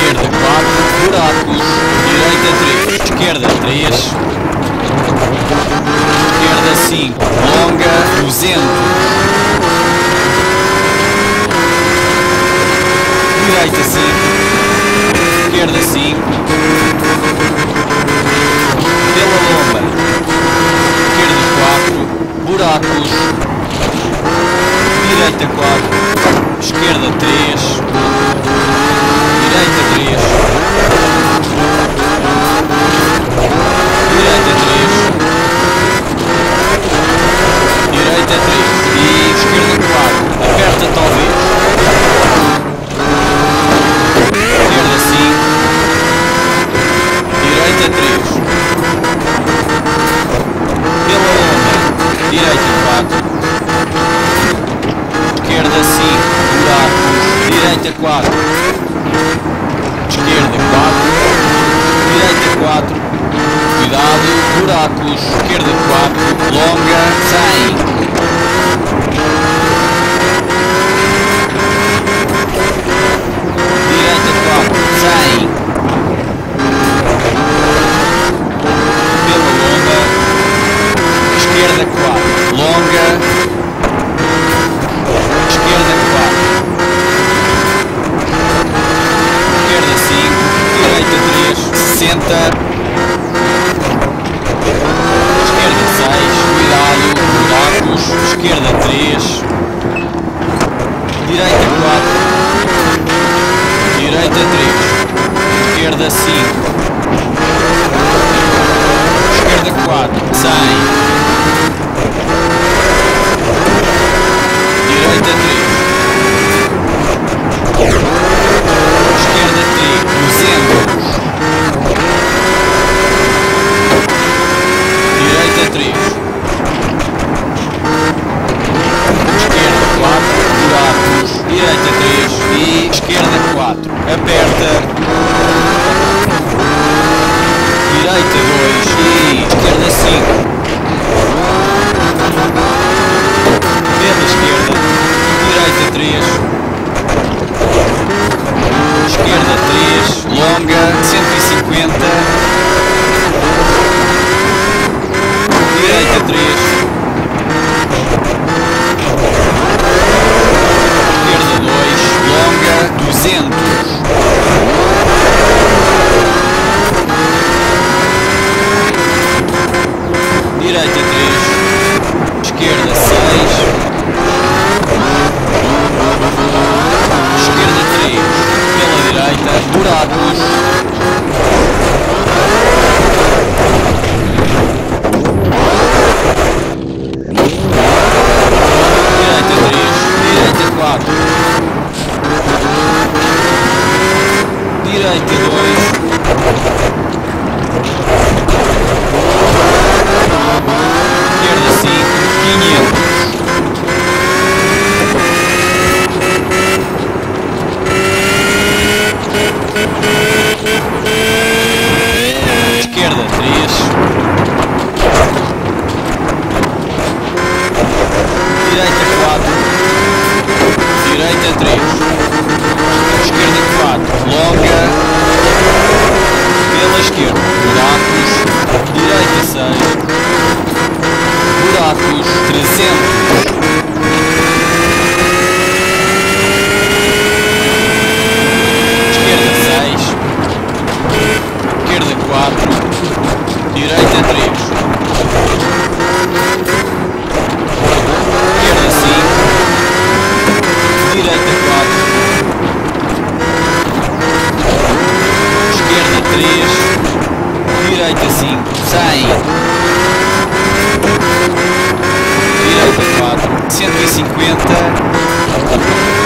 esquerda 4, buracos, direita 3, esquerda 3, esquerda 5, longa 200, direita 5, esquerda 5, pela lomba, esquerda 4, buracos, direita 4, esquerda 3, direita 3, direita 3, direita 3 e esquerda 4, aperta talvez, esquerda 5, direita 3, pela lomba, direita 4, esquerda 5, buracos, direita 4, esquerda 4, direita 4, cuidado, buracos, esquerda 4, longa, 100, direita 4, 100, pela lomba, esquerda 4, longa, esquerda 4, esquerda 5, direita 3, 60, esquerda 6, cuidado, buracos, esquerda 3, direita 4, direita 3, esquerda 5, esquerda 4, 100, direita 3, esquerda 3, 200, direita 3, esquerda 4, buracos, direita 3 e esquerda 4, aperta, direita 2 e esquerda 5, pela esquerda, direita 3, esquerda 3, longa, 150, direita 3, esquerda 2, longa, 200, direita 3, esquerda 6, esquerda 3, pela direita, buracos, direita 3, direita 4, direita 2, esquerda 5, 500, esquerda 3, direita 4, direita 3, esquerda 4, longa, pela esquerda, buracos, direita 6, buracos, 300, esquerda 6, esquerda 4, direita 3, esquerda 5, direita 4, esquerda 3, direita 5, 100, direita 4, 150,